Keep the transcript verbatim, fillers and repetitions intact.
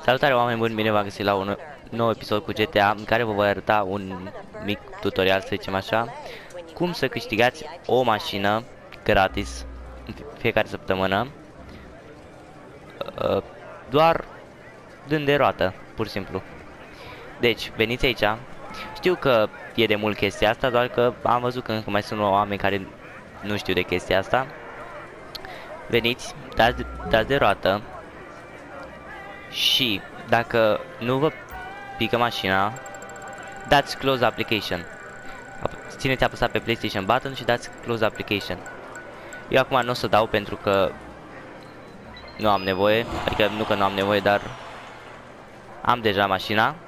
Salutare oameni buni, bine v-am găsit la un nou episod cu G T A în care vă voi arăta un mic tutorial, să zicem așa, cum să câștigați o mașină gratis în fiecare săptămână, doar dând de roată, pur și simplu. Deci, veniți aici. Știu că e de mult chestia asta, doar că am văzut că încă mai sunt oameni care nu știu de chestia asta. Veniți, dați de, dați de roată și dacă nu vă pică mașina, dați close application. Țineți apăsat pe PlayStation button și dați close application. Eu acum nu o să dau pentru că nu am nevoie, adică nu că nu am nevoie, dar am deja mașina.